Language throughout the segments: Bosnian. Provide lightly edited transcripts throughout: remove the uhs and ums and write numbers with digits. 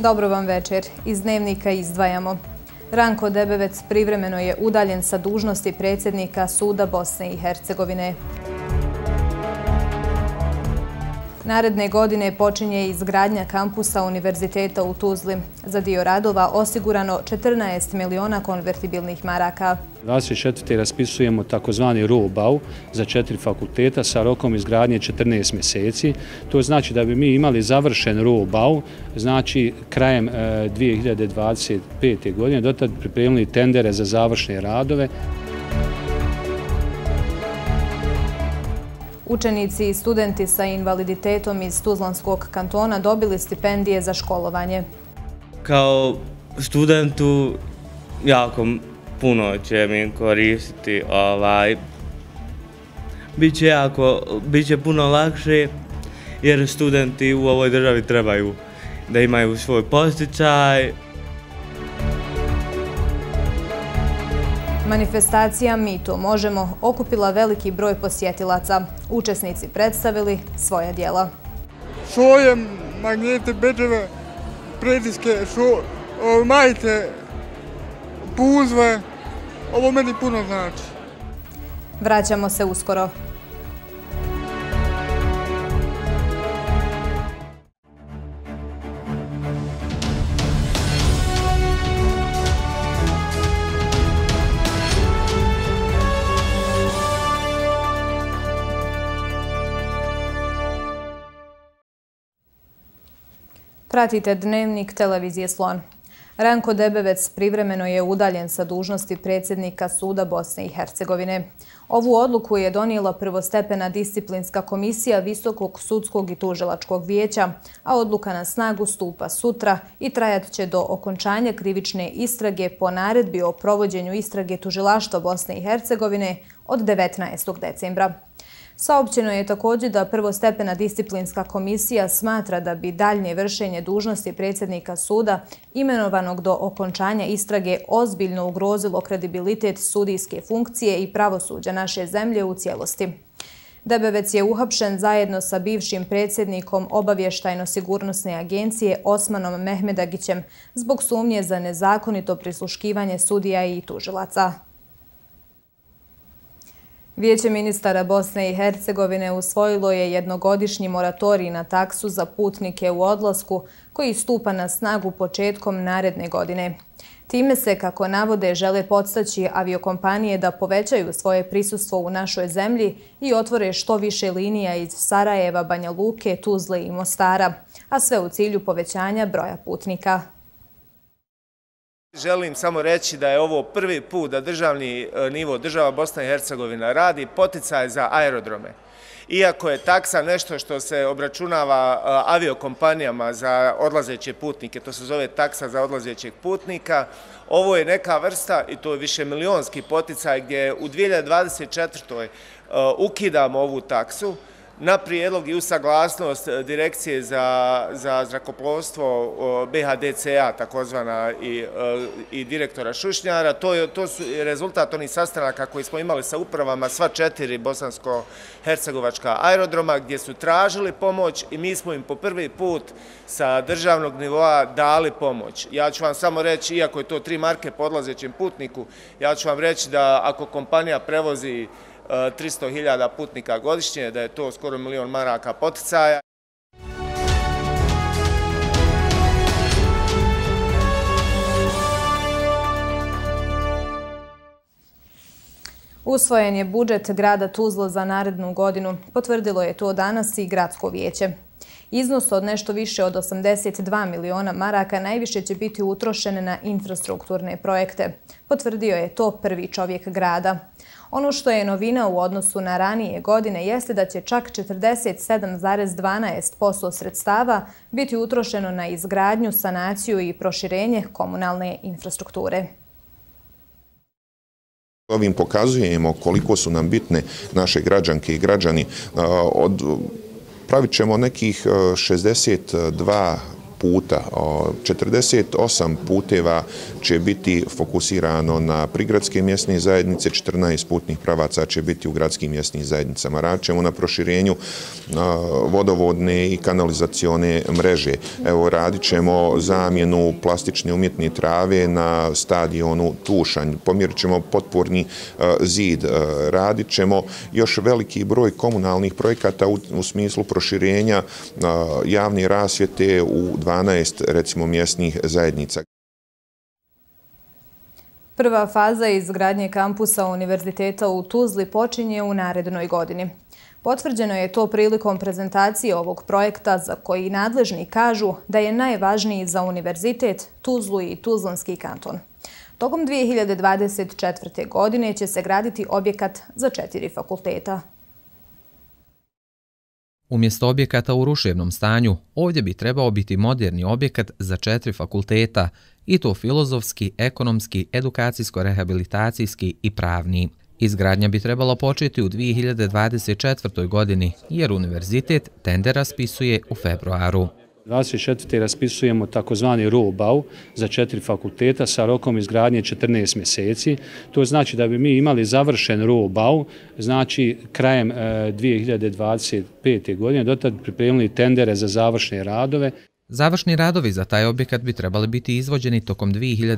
Dobro vam večer. Iz Dnevnika izdvajamo. Ranko Debevec privremeno je udaljen sa dužnosti predsjednika Suda Bosne i Hercegovine. Naredne godine počinje izgradnja kampusa Univerziteta u Tuzli. Za dio radova osigurano 14 miliona konvertibilnih maraka. 24. raspisujemo takozvani rohbau za 4 fakulteta sa rokom izgradnje 14 mjeseci. To znači da bi mi imali završen rohbau, znači krajem 2025. godine, dotad pripremili tendere za završne radove. Učenici i studenti sa invaliditetom iz Tuzlanskog kantona dobili stipendije za školovanje. Kao studentu jako puno će mi koristiti. Biće puno lakše jer studenti u ovoj državi trebaju da imaju svoj podsticaj. Manifestacija Mi to možemo okupila veliki broj posjetilaca. Učesnici predstavili svoja djela. Svoje magnete, bedževe, pritiske, majice, puzve. Ovo meni puno znači. Vraćamo se uskoro. Pratite Dnevnik televizije Slon. Ranko Debevec privremeno je udaljen sa dužnosti predsjednika Suda Bosne i Hercegovine. Ovu odluku je donijela prvostepena disciplinska komisija Visokog sudskog i tužilačkog vijeća, a odluka na snagu stupa sutra i trajat će do okončanja krivične istrage po naredbi o provođenju istrage tužilaštva Bosne i Hercegovine od 19. decembra. Saopćeno je također da prvostepena disciplinska komisija smatra da bi daljnje vršenje dužnosti predsjednika suda imenovanog do okončanja istrage ozbiljno ugrozilo kredibilitet sudijske funkcije i pravosuđa naše zemlje u cijelosti. Debevec je uhapšen zajedno sa bivšim predsjednikom obavještajno-sigurnosne agencije Osmanom Mehmedagićem zbog sumnje za nezakonito prisluškivanje sudija i tužilaca. Vijeće ministara Bosne i Hercegovine usvojilo je jednogodišnji moratorij na taksu za putnike u odlasku koji stupa na snagu početkom naredne godine. Time se, kako navode, žele podstaći aviokompanije da povećaju svoje prisustvo u našoj zemlji i otvore što više linija iz Sarajeva, Banja Luke, Tuzle i Mostara, a sve u cilju povećanja broja putnika. Želim samo reći da je ovo prvi put da državni nivo, država Bosna i Hercegovina radi poticaj za aerodrome. Iako je taksa nešto što se obračunava aviokompanijama za odlazeće putnike, to se zove taksa za odlazećeg putnika, ovo je neka vrsta i to je višemilionski poticaj gdje u 2024. ukidamo ovu taksu na prijedlog i usaglasnost Direkcije za zrakoplovstvo BHDCA, takozvana, i direktora Šušnjara. To su rezultat onih sastanaka koji smo imali sa upravama sva 4 bosansko-hercegovačka aerodroma gdje su tražili pomoć i mi smo im po prvi put sa državnog nivoa dali pomoć. Ja ću vam samo reći, iako je to 3 marke po odlazećem putniku, ja ću vam reći da ako kompanija prevozi 300.000 putnika godišnje, da je to skoro 1 milion maraka poticaja. Usvojen je budžet grada Tuzla za narednu godinu. Potvrdilo je to danas i gradsko vijeće. Iznos od nešto više od 82 miliona maraka najviše će biti utrošen na infrastrukturne projekte. Potvrdio je to prvi čovjek grada. Ono što je novina u odnosu na ranije godine jeste da će čak 47,12% sredstava biti utrošeno na izgradnju, sanaciju i proširenje komunalne infrastrukture. Ovim pokazujemo koliko su nam bitne naše građanke i građani. Pravit ćemo nekih 62 puta. 48 puteva će biti fokusirano na prigradske mjesne zajednice, 14 putnih pravaca će biti u gradskim mjesnim zajednicama. Radit ćemo na proširenju vodovodne i kanalizacione mreže. Evo, radit ćemo zamjenu plastične umjetne trave na stadionu Tušanj. Pomjerit ćemo potporni zid. Radit ćemo još veliki broj komunalnih projekata u smislu proširenja javne rasvjete u 12 recimo mjesnih zajednica. Prva faza izgradnje kampusa Univerziteta u Tuzli počinje u narednoj godini. Potvrđeno je to prilikom prezentacije ovog projekta za koji nadležni kažu da je najvažniji za univerzitet, Tuzlu i Tuzlanski kanton. Tokom 2024. godine će se graditi objekat za 4 fakulteta. Umjesto objekata u ruševnom stanju, ovdje bi trebao biti moderni objekat za 4 fakulteta, i to filozofski, ekonomski, edukacijsko-rehabilitacijski i pravni. Izgradnja bi trebala početi u 2024. godini, jer univerzitet tender raspisuje u februaru. 24. raspisujemo takozvani rohbau za 4 fakulteta sa rokom izgradnje 14 mjeseci. To znači da bi mi imali završen rohbau, znači krajem 2025. godine, dotad pripremili tendere za završne radove. Završni radovi za taj objekat bi trebali biti izvođeni tokom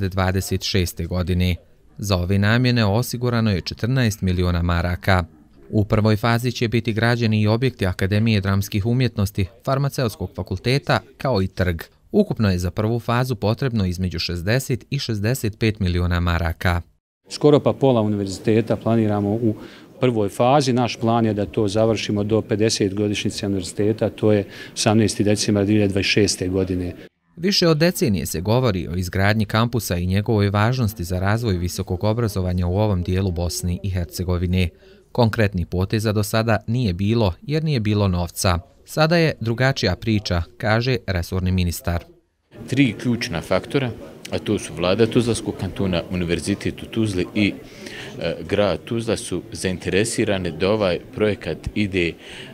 2026. godine. Za ove namjene osigurano je 14 miliona maraka. U prvoj fazi će biti građeni i objekti Akademije dramskih umjetnosti, Farmaceutskog fakulteta kao i trg. Ukupno je za prvu fazu potrebno između 60 i 65 miliona maraka. Skoro pa pola univerziteta planiramo u prvoj fazi. Naš plan je da to završimo do 50 godišnjice univerziteta, to je 18. decembra 2026. godine. Više od decenije se govori o izgradnji kampusa i njegovoj važnosti za razvoj visokog obrazovanja u ovom dijelu Bosne i Hercegovine. Konkretnih poteza do sada nije bilo jer nije bilo novca. Sada je drugačija priča, kaže resorni ministar. 3 ključna faktora, a to su vlada Tuzlanskog kantona, Univerzitet u Tuzli i grad Tuzla su zainteresirane da ovaj projekat ide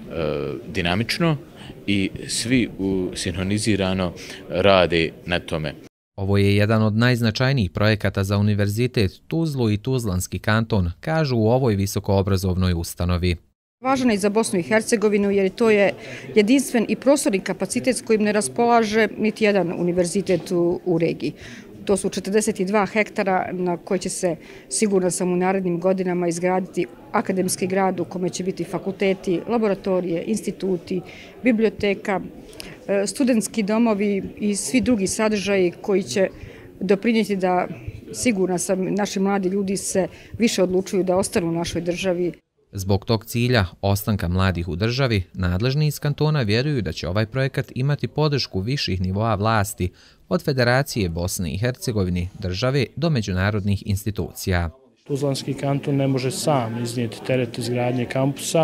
dinamično i svi sinhronizirano rade na tome. Ovo je jedan od najznačajnijih projekata za Univerzitet Tuzlu i Tuzlanski kanton, kažu u ovoj visokoobrazovnoj ustanovi. Važan je za Bosnu i Hercegovinu jer to je jedinstven i prostorni kapacitet s kojim ne raspolaže niti jedan univerzitet u regiji. To su 42 hektara na koje će se, sigurno sam, u narednim godinama izgraditi akademski grad u kome će biti fakulteti, laboratorije, instituti, biblioteka, studentski domovi i svi drugi sadržaji koji će doprinijeti da, sigurno sam, naši mladi ljudi se više odlučuju da ostanu u našoj državi. Zbog tog cilja, ostanka mladih u državi, nadležni iz kantona vjeruju da će ovaj projekat imati podršku viših nivoa vlasti, od Federacije Bosne i Hercegovine, države do međunarodnih institucija. Tuzlanski kanton ne može sam iznijeti teret izgradnje kampusa.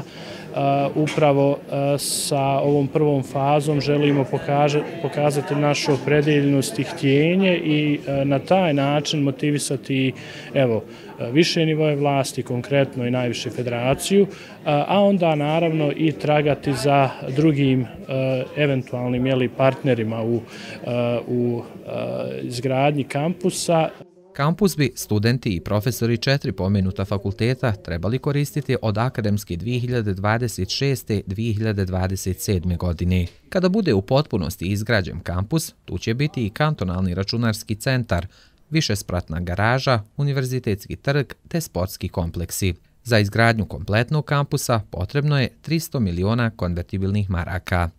Upravo sa ovom prvom fazom želimo pokazati našu opredeljenost i htjenje i na taj način motivisati više nivoje vlasti, konkretno i najviše federaciju, a onda naravno i tragati za drugim eventualnim partnerima u izgradnji kampusa. Kampus bi studenti i profesori 4 pomenuta fakulteta trebali koristiti od akademske 2026-2027. godine. Kada bude u potpunosti izgrađen kampus, tu će biti i kantonalni računarski centar, višespratna garaža, univerzitetski trg te sportski kompleksi. Za izgradnju kompletnog kampusa potrebno je 300 miliona konvertibilnih maraka.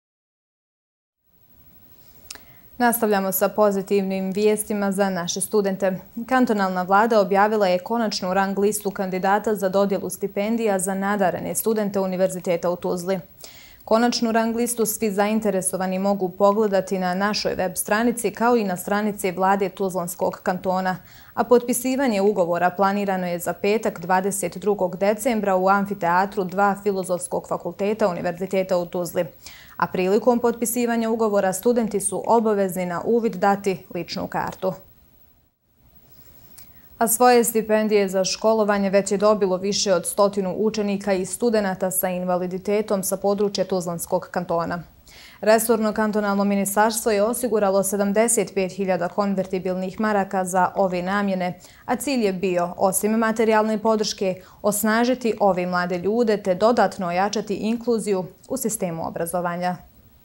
Nastavljamo sa pozitivnim vijestima za naše studente. Kantonalna vlada objavila je konačnu rang listu kandidata za dodjelu stipendija za nadarene studente Univerziteta u Tuzli. Konačnu rang listu svi zainteresovani mogu pogledati na našoj web stranici kao i na stranici vlade Tuzlanskog kantona, a potpisivanje ugovora planirano je za petak 22. decembra u amfiteatru 2 Filozofskog fakulteta Univerziteta u Tuzli. A prilikom potpisivanja ugovora studenti su obavezni na uvid dati ličnu kartu. A svoje stipendije za školovanje već je dobilo više od 100 učenika i studenata sa invaliditetom sa područja Tuzlanskog kantona. Resorno kantonalno ministarstvo je osiguralo 75.000 konvertibilnih maraka za ove namjene, a cilj je bio, osim materijalne podrške, osnažiti ove mlade ljude te dodatno ojačati inkluziju u sistemu obrazovanja.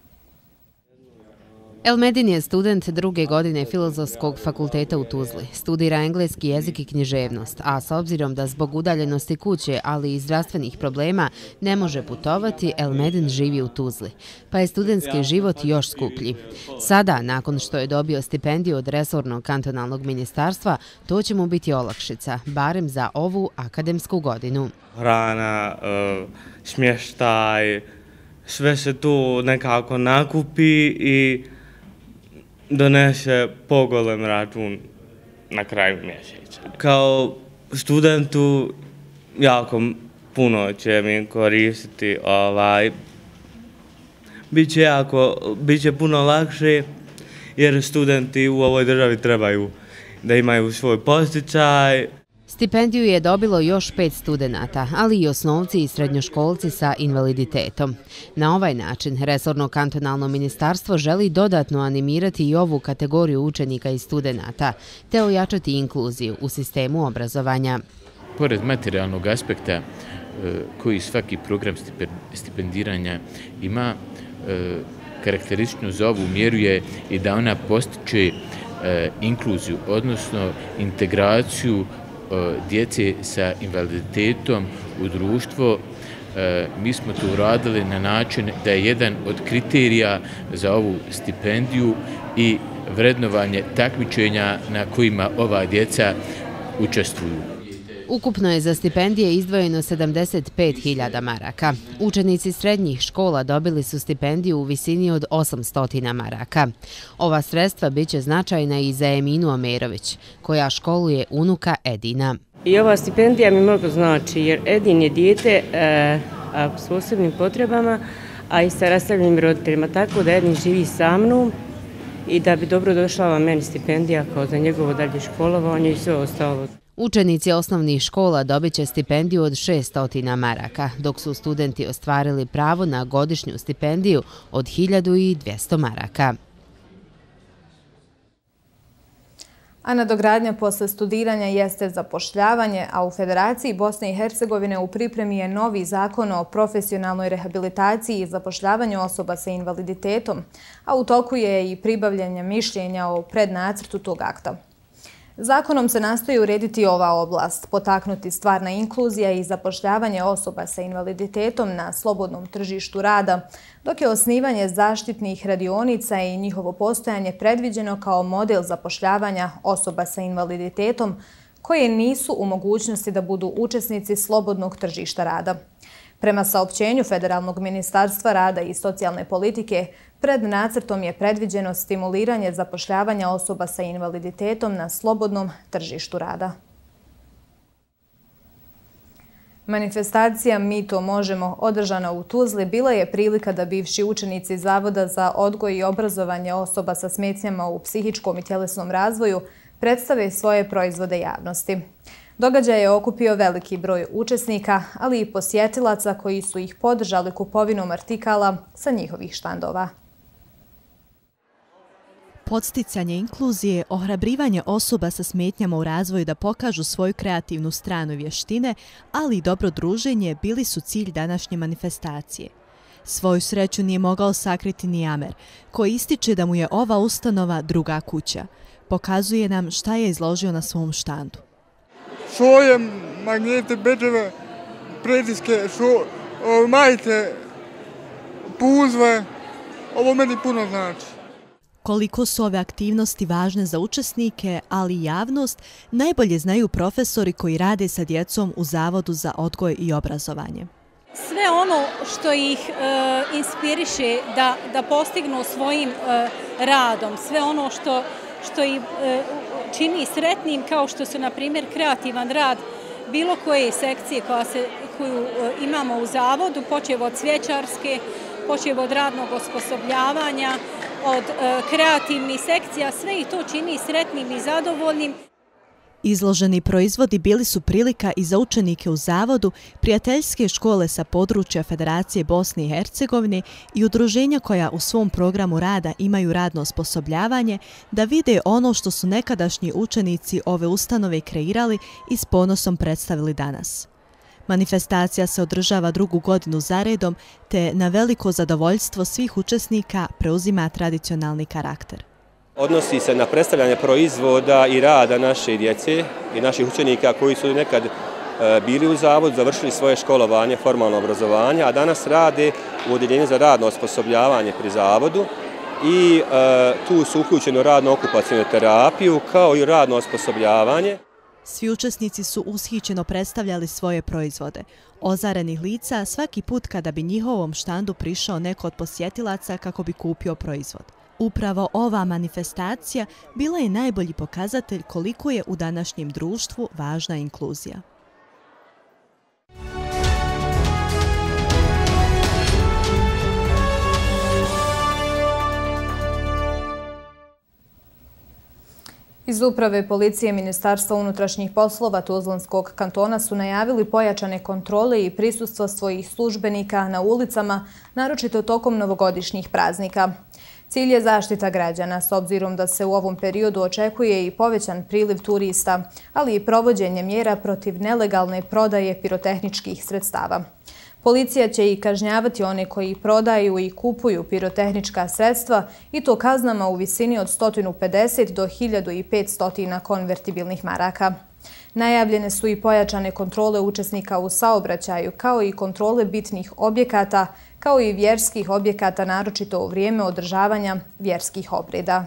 Elmedin je student 2. godine Filozofskog fakulteta u Tuzli. Studira engleski jezik i književnost, a s obzirom da zbog udaljenosti kuće, ali i zdravstvenih problema, ne može putovati, Elmedin živi u Tuzli, pa je studentski život još skuplji. Sada, nakon što je dobio stipendiju od resornog kantonalnog ministarstva, to će mu biti olakšica, barem za ovu akademsku godinu. Hrana, smještaj, sve se tu nekako nakupi i donese pogolem račun na kraju mjeseca. Kao studentu jako puno će mi koristiti, biće puno lakše jer studenti u ovoj državi trebaju da imaju svoj podsticaj. Stipendiju je dobilo još 5 studenata, ali i osnovci i srednjoškolci sa invaliditetom. Na ovaj način resorno kantonalno ministarstvo želi dodatno animirati i ovu kategoriju učenika i studenata, te ojačati inkluziju u sistemu obrazovanja. Pored materijalnog aspekta koji svaki program stipendiranja ima, karakteristično za ovu mjeru je i da ona postiče inkluziju, odnosno integraciju djece sa invaliditetom u društvo. Mi smo to uradili na način da je jedan od kriterija za ovu stipendiju i vrednovanje takmičenja na kojima ova djeca učestvuju. Ukupno je za stipendije izdvojeno 75.000 maraka. Učenici srednjih škola dobili su stipendiju u visini od 800 maraka. Ova sredstva biće značajna i za Eminu Omerović, koja školuje unuka Edina. I ova stipendija mi mnogo znači, jer Edin je dijete s posebnim potrebama, a i sa rastavljenim roditeljima, tako da Edin živi sa mnom i da bi dobro došla meni stipendija kao za njegovo dalje školovanje i sve ostalo. Učenici osnovnih škola dobit će stipendiju od 600 maraka, dok su studenti ostvarili pravo na godišnju stipendiju od 1.200 maraka. A nadogradnja posle studiranja jeste zapošljavanje, a u Federaciji Bosne i Hercegovine u pripremi je novi zakon o profesionalnoj rehabilitaciji i zapošljavanju osoba sa invaliditetom, a u toku je i pribavljanje mišljenja o prednacrtu tog akta. Zakonom se nastoji urediti ova oblast, potaknuti stvarna inkluzija i zapošljavanje osoba sa invaliditetom na slobodnom tržištu rada, dok je osnivanje zaštitnih radionica i njihovo postojanje predviđeno kao model zapošljavanja osoba sa invaliditetom koje nisu u mogućnosti da budu učesnici slobodnog tržišta rada. Prema saopćenju Federalnog ministarstva rada i socijalne politike, pred nacrtom je predviđeno stimuliranje zapošljavanja osoba sa invaliditetom na slobodnom tržištu rada. Manifestacija Mi to možemo, održana u Tuzli, bila je prilika da bivši učenici Zavoda za odgoj i obrazovanje osoba sa smetnjama u psihičkom i tjelesnom razvoju predstave svoje proizvode javnosti. Događaj je okupio veliki broj učesnika, ali i posjetilaca koji su ih podržali kupovinom artikala sa njihovih štandova. Podsticanje inkluzije, ohrabrivanje osoba sa smetnjama u razvoju da pokažu svoju kreativnu stranu i vještine, ali i dobro druženje bili su cilj današnje manifestacije. Svoju sreću nije mogao sakriti ni Amer, koji ističe da mu je ova ustanova druga kuća. Pokazuje nam šta je izložio na svom štandu. Šoje, magnete, bedževe, pretiske, majice, puzve, ovo meni puno znači. Koliko su ove aktivnosti važne za učesnike, ali i javnost, najbolje znaju profesori koji rade sa djecom u Zavodu za odgoj i obrazovanje. Sve ono što ih inspiriše da postignu svojim radom, sve ono što ih čini sretnim, kao što su, na primjer, kreativan rad bilo koje sekcije koju imamo u Zavodu, počev od cvjećarske, počev od radnog osposobljavanja, od kreativnih sekcija, sve ih to čini sretnim i zadovoljnim. Izloženi proizvodi bili su prilika i za učenike u zavodu, prijateljske škole sa područja Federacije Bosne i Hercegovine i udruženja koja u svom programu rada imaju radno osposobljavanje da vide ono što su nekadašnji učenici ove ustanove kreirali i s ponosom predstavili danas. Manifestacija se održava 2. godinu zaredom, te na veliko zadovoljstvo svih učesnika preuzima tradicionalni karakter. Odnosi se na predstavljanje proizvoda i rada naše djece i naših učenika koji su nekad bili u zavodu, završili svoje školovanje, formalno obrazovanje, a danas rade u Odeljenju za radno osposobljavanje pri zavodu i tu su uključeni u radno-okupacionu terapiju kao i radno osposobljavanje. Svi učesnici su ushićeno predstavljali svoje proizvode. Ozarenih lica svaki put kada bi njihovom štandu prišao neko od posjetilaca kako bi kupio proizvod. Upravo ova manifestacija bila je najbolji pokazatelj koliko je u današnjem društvu važna inkluzija. Iz Uprave policije Ministarstva unutrašnjih poslova Tuzlanskog kantona su najavili pojačane kontrole i prisustvo svojih službenika na ulicama, naročito tokom novogodišnjih praznika. Cilj je zaštita građana, s obzirom da se u ovom periodu očekuje i povećan priliv turista, ali i provođenje mjera protiv nelegalne prodaje pirotehničkih sredstava. Policija će i kažnjavati one koji prodaju i kupuju pirotehnička sredstva i to kaznama u visini od 150 do 1500 konvertibilnih maraka. Najavljene su i pojačane kontrole učesnika u saobraćaju, kao i kontrole bitnih objekata, kao i vjerskih objekata, naročito u vrijeme održavanja vjerskih obreda.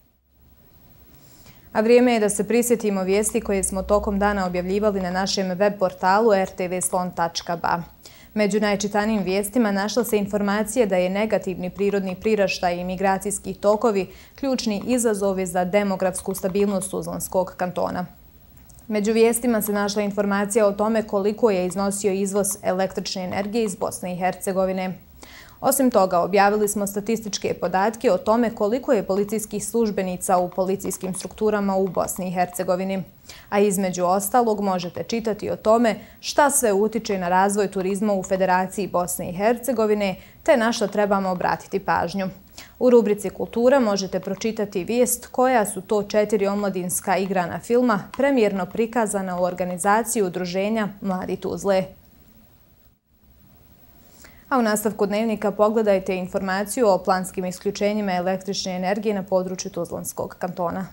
A vrijeme je da se prisjetimo vijesti koje smo tokom dana objavljivali na našem web portalu rtvslon.ba. Među najčitanijim vijestima našla se informacija da je negativni prirodni priraštaj i migracijski tokovi ključni izazovi za demografsku stabilnost Tuzlanskog kantona. Među vijestima se našla informacija o tome koliko je iznosio izvoz električne energije iz Bosne i Hercegovine. Osim toga, objavili smo statističke podatke o tome koliko je policijskih službenica u policijskim strukturama u Bosni i Hercegovini. A između ostalog možete čitati o tome šta sve utiče na razvoj turizma u Federaciji Bosne i Hercegovine, te na što trebamo obratiti pažnju. U rubrici Kultura možete pročitati vijest koja su to 4 omladinska igrana filma premijerno prikazana u organizaciji udruženja Mladi Tuzle. A u nastavku dnevnika pogledajte informaciju o planskim isključenjima električne energije na području Tuzlanskog kantona.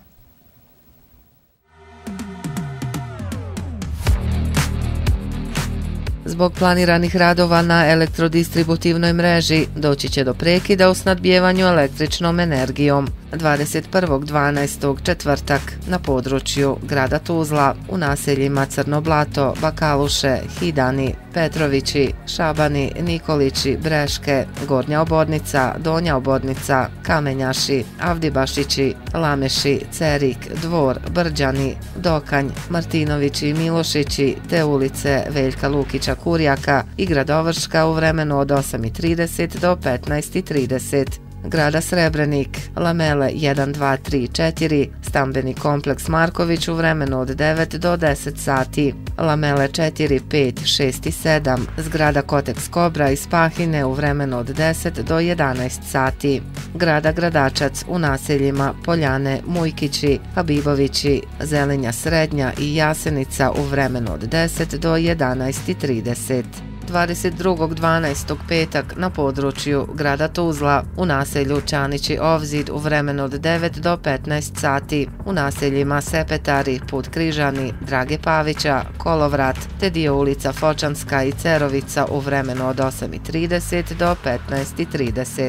Zbog planiranih radova na elektrodistributivnoj mreži doći će do prekida u snabdjevanju električnom energijom. 21.12. četvrtak na području grada Tuzla u naseljima Crno Blato, Bakaluše, Hidani, Petrovići, Šabani, Nikolići, Breške, Gornja Obodnica, Donja Obodnica, Kamenjaši, Avdibašići, Lameši, Cerik, Dvor, Brđani, Dokanj, Martinovići i Milošići te ulice Veljka Lukića Kurjaka i Gradovrška u vremenu od 8:30 do 15:30. Grada Srebrenik, Lamele 1, 2, 3, 4, stambeni kompleks Marković u vremenu od 9 do 10 sati, Lamele 4, 5, 6 i 7, zgrada Koteks Kobra iz Pahine u vremenu od 10 do 11 sati, grada Gradačac u naseljima Poljane, Mujkići, Habibovići, Zelinja Srednja i Jasenica u vremenu od 10 do 11:30. 22.12. petak na području grada Tuzla u naselju Čanići Ovzid u vremenu od 9 do 15 sati, u naseljima Sepetari, Put Križani, Drage Pavića, Kolovrat te dio ulica Fočanska i Cerovica u vremenu od 8:30 do 15:30.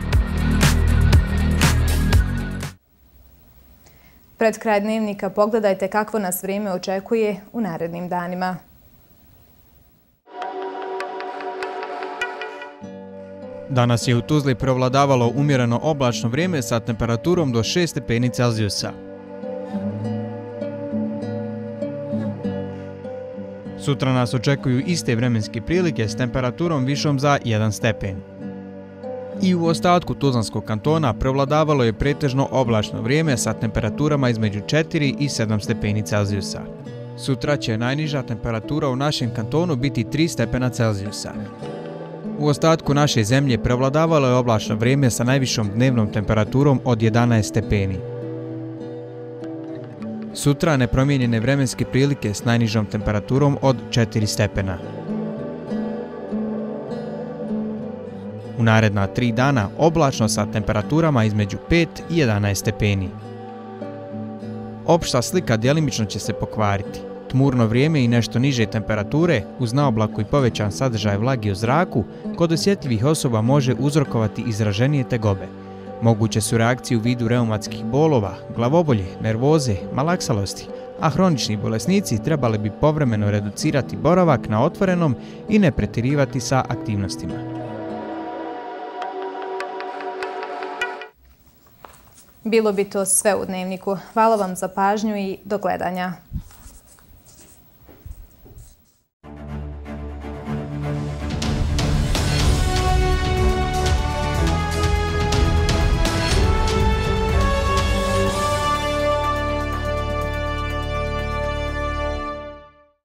Pred kraj dnevnika pogledajte kakvo nas vrijeme očekuje u narednim danima. Danas je u Tuzli prevladavalo umjereno oblačno vrijeme sa temperaturom do 6 stepeni Celzijusa. Sutra nas očekuju iste vremenske prilike s temperaturom višom za 1 stepen. I u ostatku Tuzlanskog kantona prevladavalo je pretežno oblačno vrijeme sa temperaturama između 4 i 7 stepeni Celzijusa. Sutra će najniža temperatura u našem kantonu biti 3 stepena Celzijusa. U ostatku naše zemlje prevladavalo je oblačno vrijeme sa najvišom dnevnom temperaturom od 11 stepeni. Sutra nepromijenjene vremenske prilike s najnižom temperaturom od 4 stepena. U naredna 3 dana oblačno sa temperaturama između 5 i 11 stepeni. Opšta slika djelimično će se pokvariti. Tmurno vrijeme i nešto niže temperature, uz naoblaku i povećan sadržaj vlage u zraku, kod osjetljivih osoba može uzrokovati izraženije tegobe. Moguće su reakcije u vidu reumatskih bolova, glavobolje, nervoze, malaksalosti, a hronični bolesnici trebali bi povremeno reducirati boravak na otvorenom i ne pretjerivati sa aktivnostima. Bilo bi to sve u Dnevniku. Hvala vam za pažnju i do gledanja.